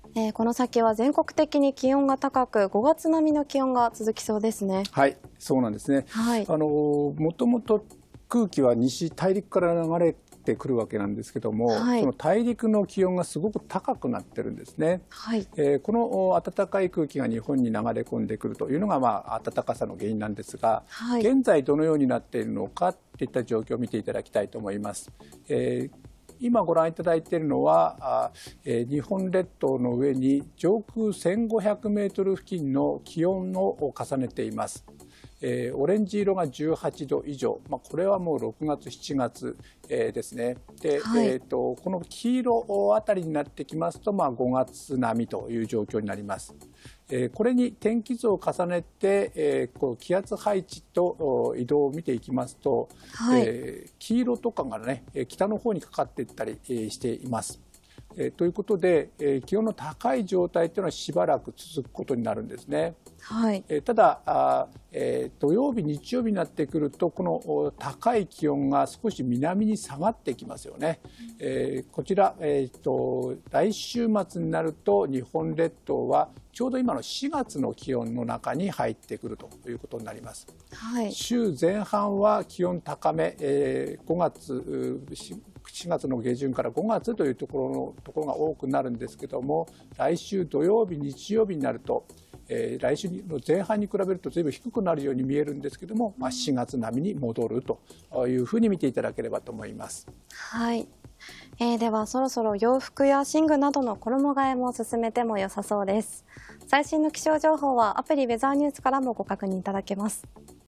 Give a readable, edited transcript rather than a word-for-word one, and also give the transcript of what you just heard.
この先は全国的に気温が高く、5月並みの気温が続きそうですね。 はい、そうなんですね。 はい、 もともと空気は西大陸から流れてくるわけなんですけども、 はい、 その大陸の気温がすごく高くなってるんですね。 はい、 この暖かい空気が日本に流れ込んでくるというのが、暖かさの原因なんですが、 はい、 現在どのようになっているのかといった状況を見ていただきたいと思います。今ご覧いただいているのは日本列島の上に上空1500メートル付近の気温を重ねています。オレンジ色が18度以上、これはもう6月、7月、ですね。で、 はい、 この黄色あたりになってきますと、5月並みという状況になります。これに天気図を重ねて、気圧配置と移動を見ていきますと、 はい、 黄色とかがね、北の方にかかっていったりしています。ということで、気温の高い状態というのはしばらく続くことになるんですね。 はい、 ただ土曜日、日曜日になってくると、この高い気温が少し南に下がってきますよね。こちら、来週末になると日本列島はちょうど今の4月の気温の中に入ってくるということになります。 はい、 週前半は気温高め、4月の下旬から5月というところが多くなるんですけども、来週土曜日、日曜日になると、来週の前半に比べるとずいぶん低くなるように見えるんですけども、4月並みに戻るというふうに見ていただければと思います。 はい。ではそろそろ洋服や寝具などの衣替えも進めても良さそうです。最新の気象情報はアプリウェザーニュースからもご確認いただけます。